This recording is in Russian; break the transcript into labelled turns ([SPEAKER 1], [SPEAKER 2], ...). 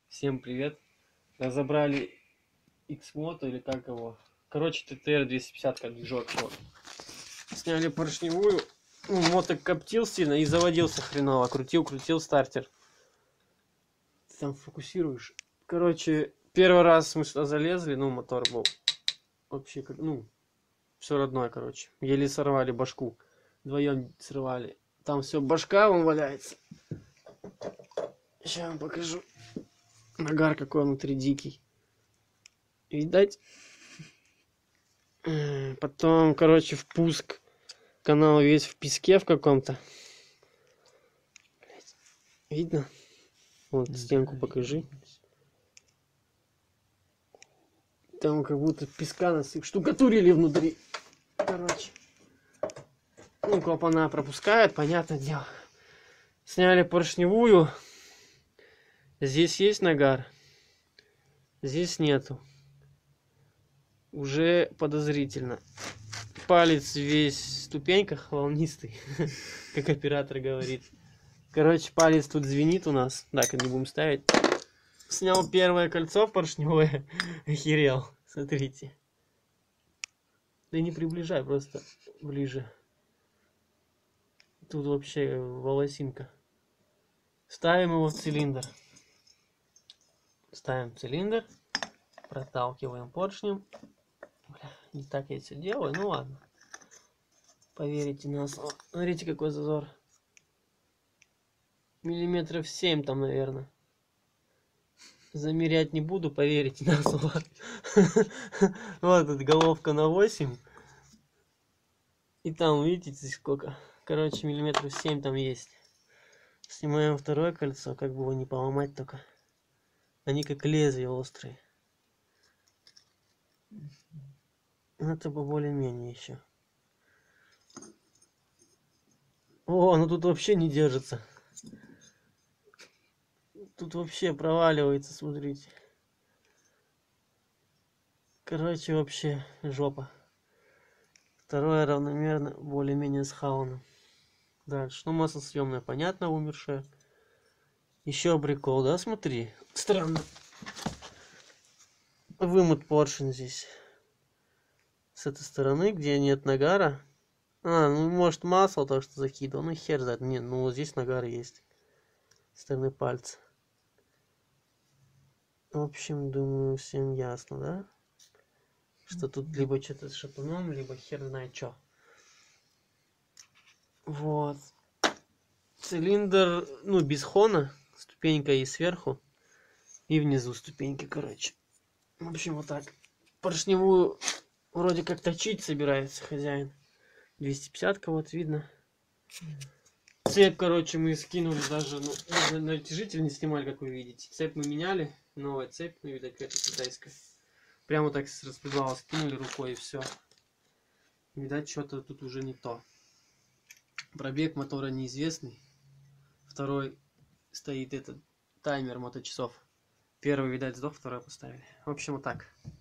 [SPEAKER 1] Всем привет. Разобрали X-Moto или как его. Короче, TTR 250 как движок. Вот. Сняли поршневую. Моток коптил сильно и заводился хреново. Крутил стартер. Ты там фокусируешь. Короче, первый раз мы сюда залезли, мотор был вообще, все родное, короче. Еле сорвали башку. Вдвоем срывали. Там все, башка вон валяется. Сейчас вам покажу. Нагар какой внутри дикий. Видать? Потом, короче, впуск. Канал весь в песке в каком-то. Видно? Вот стенку покажи. Там как будто песка нас штукатурили внутри. Короче. Клапана пропускает, понятное дело. Сняли поршневую. Здесь есть нагар. Здесь нету. Уже подозрительно. Палец весь в ступеньках волнистый, как оператор говорит. Короче, палец тут звенит у нас. Так, не будем ставить. Снял первое кольцо поршневое. Охерел. Смотрите. Да не приближай, просто ближе. Тут вообще волосинка. Ставим его в цилиндр. Ставим цилиндр. Проталкиваем поршнем. Бля, не так я все делаю, ну ладно. Поверите на слово. Смотрите, какой зазор. Миллиметров 7 там, наверное. Замерять не буду, поверите на слово. Вот тут головка на 8. И там, видите, сколько. Короче, миллиметров 7 там есть. Снимаем второе кольцо, как бы его не поломать только. Они как лезвия острые. Это бы более-менее еще. О, ну тут вообще не держится. Тут вообще проваливается, смотрите. Короче, вообще жопа. Второе равномерно, более-менее схавано. Дальше. Ну, маслосъемная, понятно, умершая. Еще прикол, да, смотри. Странно. Вымыт поршень здесь. С этой стороны, где нет нагара. Ну может масло то, что закидывал. Ну хер знает. Нет, ну вот здесь нагар есть. С стороны пальца. В общем, думаю, всем ясно, да? Что тут либо что-то с шатуном, либо хер знает что. Вот. Цилиндр, без хона. Ступенька и сверху. И внизу ступеньки, короче. В общем, вот так. Поршневую вроде как точить собирается хозяин. 250-ка, вот видно. Цепь, короче, мы скинули даже, даже натяжитель не снимали, как вы видите. Цепь мы меняли. Новая цепь, видать, какая-то китайская. Прямо так с распредвала скинули рукой и все. Видать, что-то тут уже не то. Пробег мотора неизвестный. Второй стоит этот таймер моточасов. Первый, видать, сдох, второй поставили. В общем, вот так.